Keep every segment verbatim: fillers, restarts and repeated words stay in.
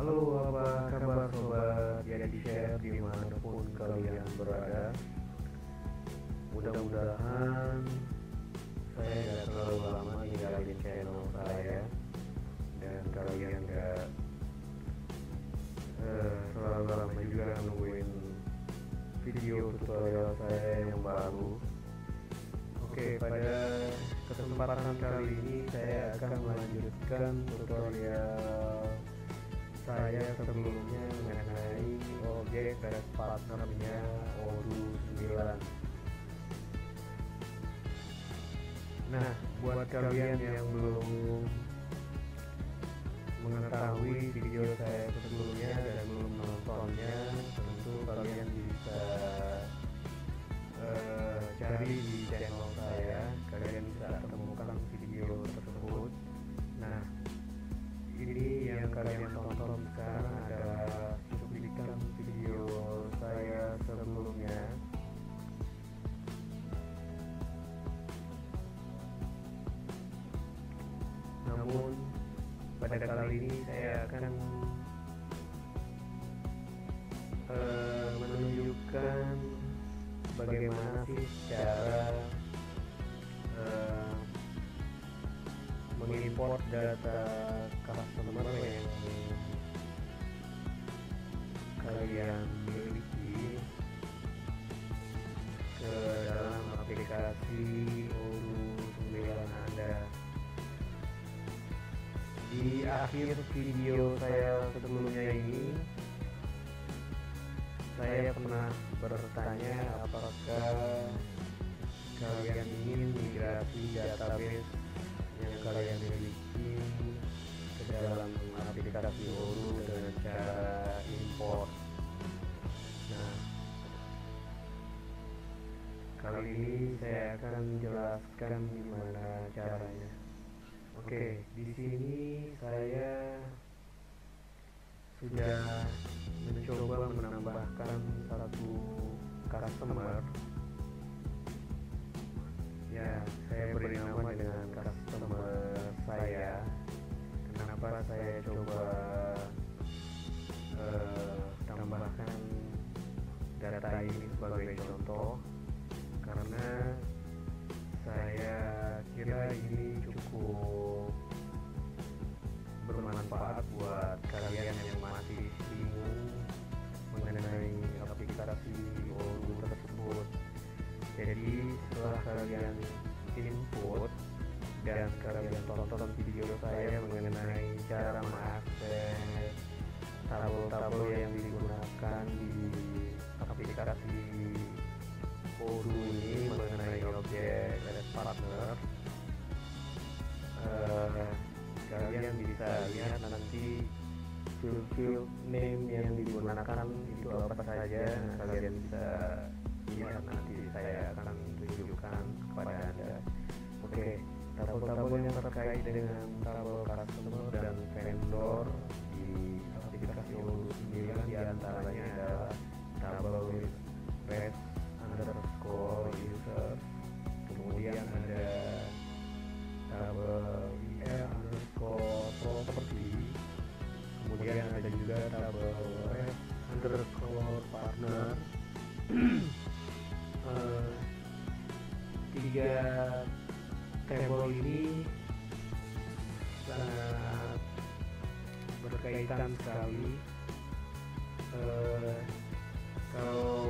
Halo, apa kabar sobat jadi share dimanapun kalian berada. Mudah-mudahan saya gak terlalu lama ninggalin channel saya dan kalian gak eh, terlalu lama juga nungguin video tutorial saya yang baru. Oke, pada kesempatan kali ini saya akan melanjutkan tutorial saya sebelumnya mengenai objek Res.Partnernya Odoo sembilan. Nah, buat kalian yang belum mengetahui video saya sebelumnya dan belum nontonnya, tentu kalian bisa uh, cari di channel saya, kalian bisa temukan video tersebut. Nah, ini yang kalian tonton sekarang adalah cuplikan video saya sebelumnya. Namun pada kali ini saya akan uh, menunjukkan bagaimana sih cara uh, mengimport data customer yang kalian miliki ke dalam aplikasi Odoo sembilan Anda. Di akhir video saya sebelumnya ini, saya pernah bertanya apakah kalian ingin migrasi database yang kalian miliki ke dalam aplikasi Odoo dengan cara import. Nah, kali ini saya akan jelaskan gimana caranya. Oke, di sini saya sudah mencoba menambahkan satu customer. Ya, saya beri nama dengan customer saya. Kenapa saya coba uh, tambahkan data ini sebagai contoh? Karena saya kira ini cukup bermanfaat buat kalian yang masih bingung mengenai aplikasi Odoo tersebut. Jadi setelah kalian input dan kalian tonton video saya mengenai cara mengakses tabel-tabel yang digunakan di aplikasi Odoo ini mengenai objek Res.Partner, uh, kalian bisa lihat nanti field name yang digunakan itu apa saja. Nah, kalian bisa lihat nanti saya akan tunjukkan kepada Anda. Oke, tabel-tabel yang terkait dengan tabel customer dan vendor di aplikasi Odoo sembilan diantaranya adalah tabel res underscore user, kemudian ada tabel er underscore property, kemudian ada juga tabel res underscore partner. uh, tiga tabel ini sangat berkaitan sekali. Uh, kalau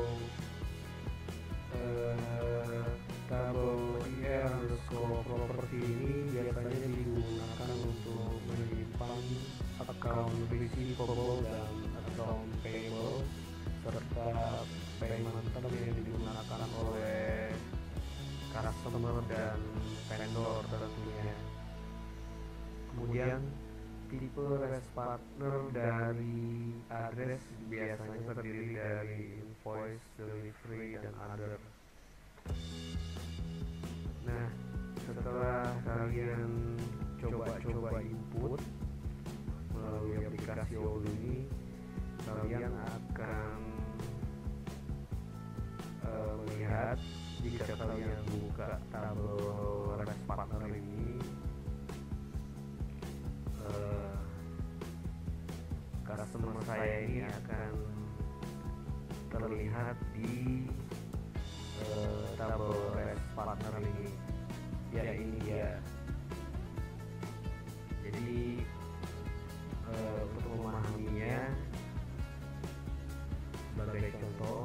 Uh, tabel er underscore property ini biasanya digunakan untuk menyimpan account receivable dan account payable serta payment term yang digunakan oleh customer dan vendor tentunya. Kemudian tipe Res.Partner dari address biasanya terdiri dari invoice, delivery, dan other. Nah, setelah kalian coba-coba input melalui aplikasi Odoo ini, kalian akan uh, melihat jika kalian buka tabel Res.Partner ini, uh, customer saya ini akan terlihat di uh, tabel Res.Partner ini. Ya ini dia. Jadi uh, untuk memahaminya, sebagai contoh,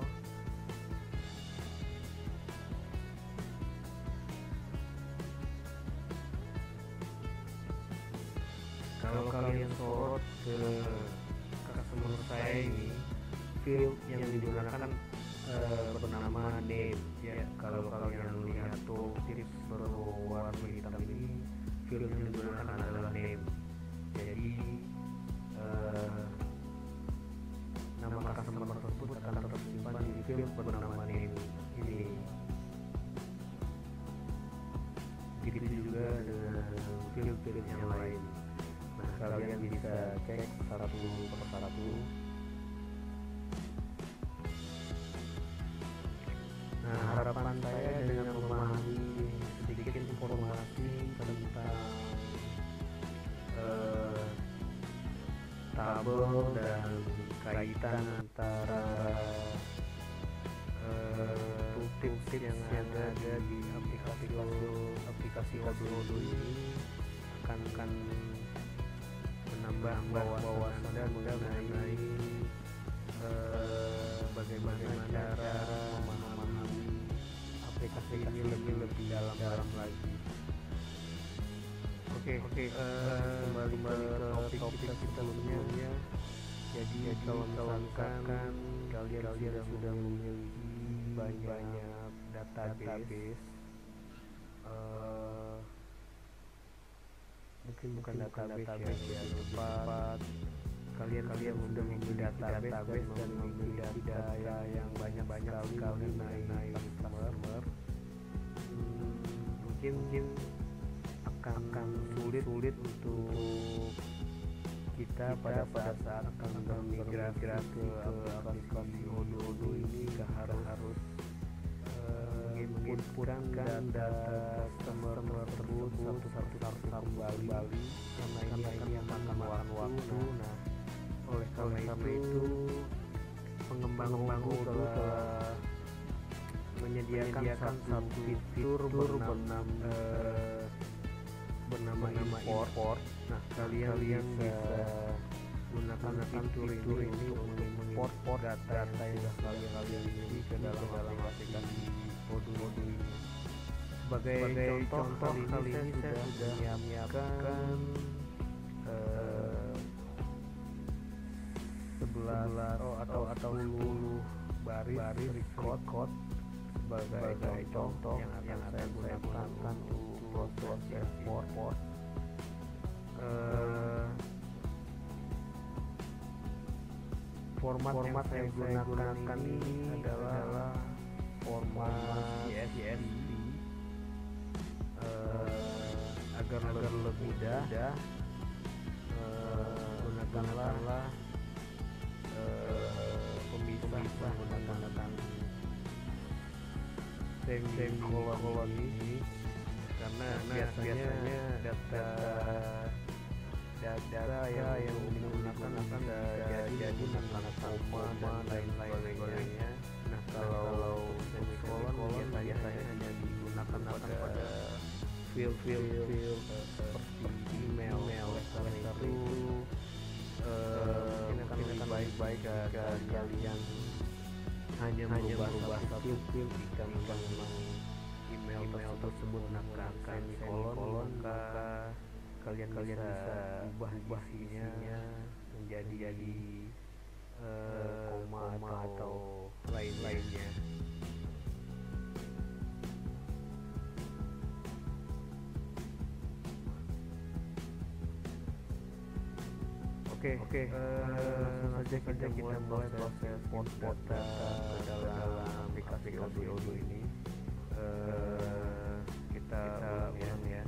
kalau kalian sorot ke customer saya ini, field yang digunakan uh, bernama name. Ya, kalau kalian lihat tuh tips berwarna hitam ini, field yang digunakan adalah name. Jadi uh, nama customer tersebut akan tersimpan di field bernama name ini. Begitu juga dengan field-field yang lain. Nah, kalian bisa cek satu persatu. Nah, harapan saya dengan memahami sedikit informasi tentang uh, tabel dan kaitan antara uh, tips yang ada di aplikasi aplikasi Odoo ini akan akan menambah wawasan Anda mengenai uh, bagaimana cara memahami aplikasi ini lebih lebih dalam dalam lagi. Oke, oke. Kembali ke topik kita sebelumnya. Jadi kalau misalkan kalian kalian sudah memiliki banyak database, uh, mungkin bukan database, database ya, cepat. Kalian kalian sudah memiliki database dan memiliki data yang yang banyak banyak sekali mengenai customer. Hmm, mungkin mungkin akan akan sulit sulit untuk kita pada pada saat akan bermigrasi ke aplikasi Odoo ini ke harus harus menginputkan data customer tersebut satu satu satu kembali karena ini ini akan memakan waktu. Nah, oleh karena itu pengembang Odoo telah menyediakan satu fitur bernama bernama import. Nah, kalian kalian bisa gunakan fitur ini untuk mengimport data data yang kalian kalian miliki ke dalam dalam aplikasi Odoo ini. Sebagai, Sebagai contoh, kali ini saya sudah menyiapkan sebelas oh, atau atau sepuluh baris baris code code sebagai, sebagai contoh yang akan yang saya gunakan untuk proses export. Uh, format, format yang saya gunakan ini adalah format C S V uh, agar agar lebih mudah. Uh, gunakanlah uh, pemisah menggunakan semikolon ini karena biasanya data data yang digunakan akan jadi menggunakan koma dan lain-lainnya. Nah, kalau semikolon biasanya hanya digunakan pada field-field seperti email. Oleh karena itu ini akan lebih baik-baik jika kalian hanya merubah satu field jika memang email tersebut menggunakan semikolon, maka kalian kalian bisa ubah ubah isinya menjadi jadi uh, koma, koma atau, atau lain-lainnya. Oke, oke. Langsung saja kita kita mulai proses import data ke dalam aplikasi Odoo ini. Uh, kita ulang ya.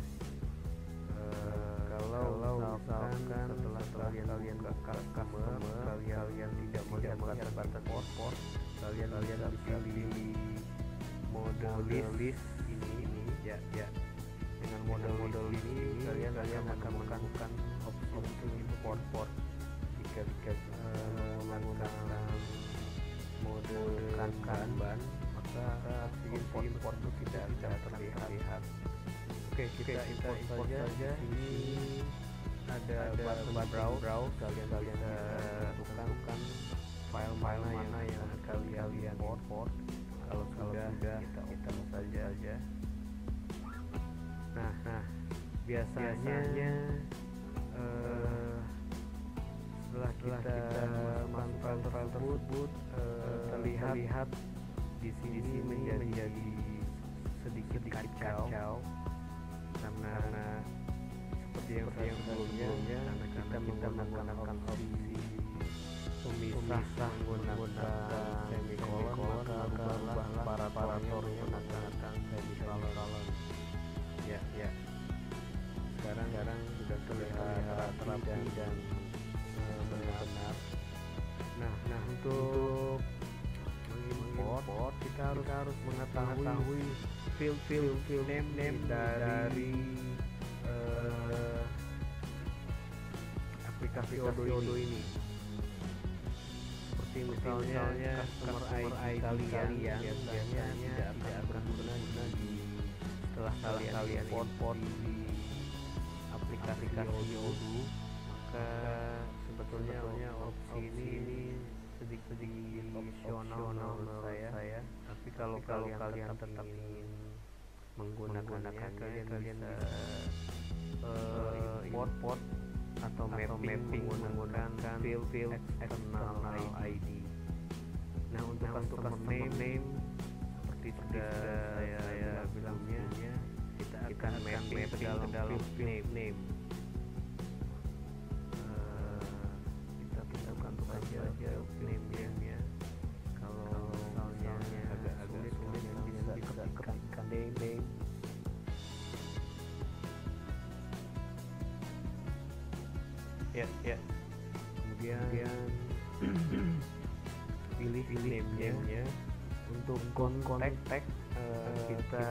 Kalau misalkan setelah kalian kalian buka customer, kalian kalian tidak melihat batas import, kalian kalian bisa pilih mode list ini ini ya ya. Dengan mode mode ini kalian kalian akan menemukan opsi untuk import. jika jika uh, menggunakan mode kanban, maka import import itu tidak tidak terlihat. Oke, kita import, import saja. Ini ada button browse, kalian kalian tentukan file mana mana yang kalian import. Kalau sudah kita open saja aja. Nah, nah biasanya, biasanya uh, setelah kita, kita masukkan file tersebut, uh, terlihat, terlihat di sini, di sini menjadi, menjadi sedikit, sedikit kacau, kacau karena, karena seperti yang saya sebelumnya, karena kita, kita menggunakan opsi pemisah menggunakan semikolon, maka rubahlah parameternya menggunakan semikolon. Ya, ya. Sekarang, sekarang sudah terlihat rapi dan benar-benar. Nah, nah untuk mengimport kita harus harus mengetahui field field field name name dari uh, aplikasi Odoo ini. Seperti misalnya customer I D kalian biasanya tidak akan berguna di setelah kalian kalian import di aplikasi Odoo, maka sebetulnya opsi ini, ini sedikit sedikit opsional menurut saya, saya. Tapi kalau kalau kalian tetap ingin menggunakannya, kalian kalian bisa uh, import atau mapping, mapping menggunakan field field external I D. Nah, untuk nah, customer name, name seperti sudah saya, saya bilangnya, kita akan mapping ke dalam, dalam field name. name. Kita tentukan saja name name-nya. Kalau misalnya agak-agak sulit, bisa bisa ketikkan name name. Ya, ya. Kemudian, kemudian pilih pilih name-nya. Untuk kontak tag uh, kita, kita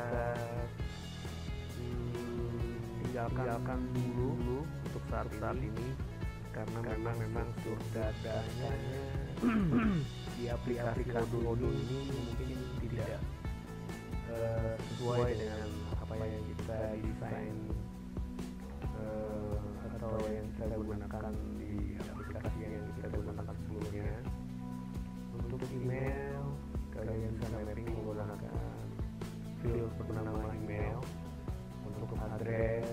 hmm, tinggalkan, tinggalkan dulu, dulu untuk saat, saat ini, ini karena, karena memang sudah adanya di aplikasi Odoo ini mungkin tidak uh, sesuai dengan apa yang kita desain uh, atau yang kita gunakan di aplikasi yang kita gunakan sebelumnya. Untuk email, kalian bisa mapping menggunakan field bernama email. Untuk address,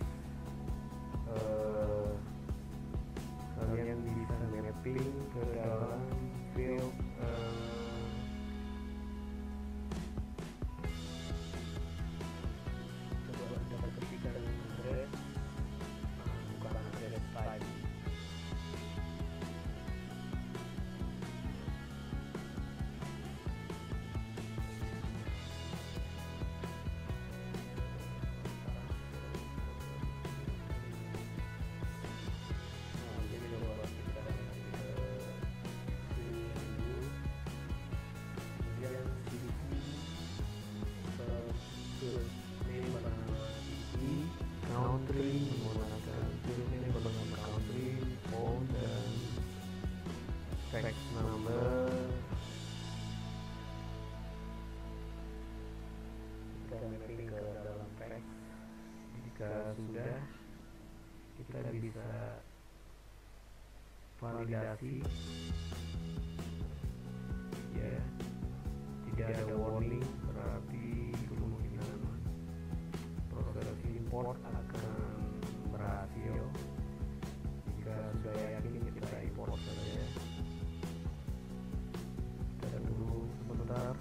uh, kalian bisa mapping ke dalam field uh, coba dapat ketikkan address, bukan address type. Country menggunakan filenya bernama country, phone dan fax number. Kita mapping ke dalam fax. Jika sudah, kita bisa validasi. Ya, tidak ada warning, berarti kemungkinan proses import akan berhasil. Jika sudah yakin, kita import saja. Kita tunggu sebentar.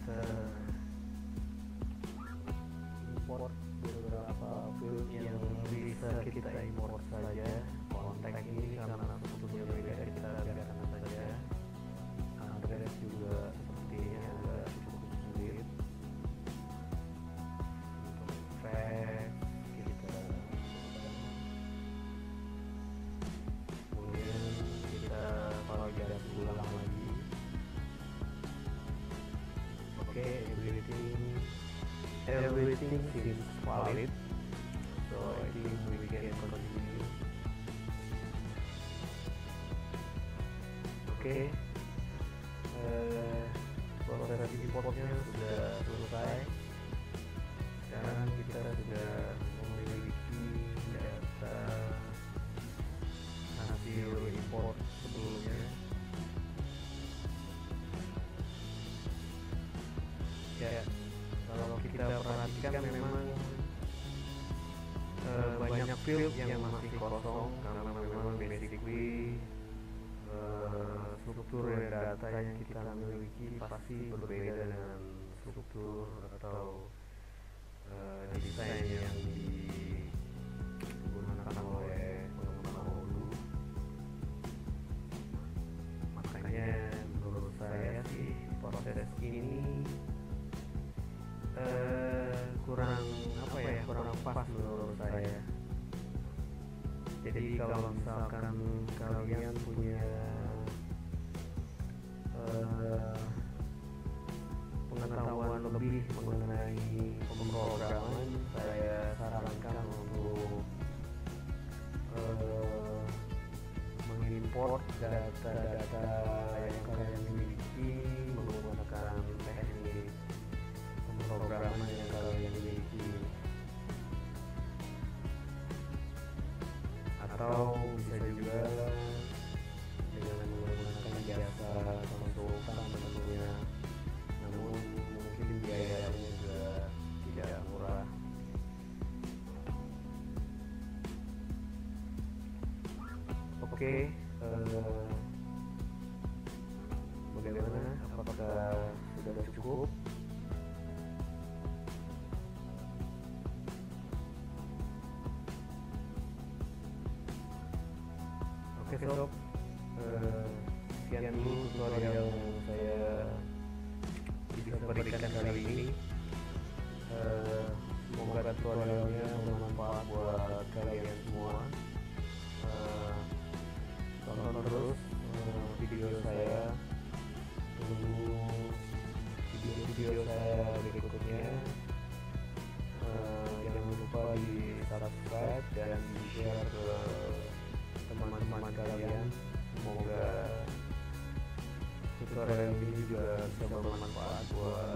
kita import beberapa field yang bisa kita import saja. Konteks ini karena sebetulnya beda, kita biarkan saja. Address juga sepertinya agak cukup sulit. Untuk fax kita kemudian kita validasi ulang lagi. Oke, okay, everything everything seems valid, so I think we can continue. Oke, okay. uh, proses importnya sudah selesai. Sekarang kita sudah memiliki data hasil import sebelumnya. Ya, kalau kita perhatikan memang uh, banyak field yang masih kosong karena memang basically uh, struktur data yang kita miliki pasti berbeda dengan struktur atau uh, desain yang digunakan oleh pengembang Odoo. Makanya menurut saya sih proses ini Uh, kurang apa ya kurang pas menurut saya. Jadi kalau misalkan kalian punya uh, pengetahuan lebih mengenai pemrograman, saya sarankan untuk uh, mengimport data-data yang kalian miliki menggunakan teknik pemrograman yang kalian miliki, atau bisa juga dengan menggunakan jasa konsultan tentunya, namun mungkin biayanya juga tidak murah. Oke, okay, uh, bagaimana? Apakah sudah cukup? Oke sob, uh, sekian dulu tutorial yang saya bisa berikan kali ini. Uh, semoga tutorialnya bermanfaat buat kalian semua. Uh, tonton terus uh, video saya, tunggu video-video saya berikutnya. Uh, jangan lupa di subscribe dan di share ke teman-teman kalian. Semoga tutorial ini juga bisa bermanfaat buat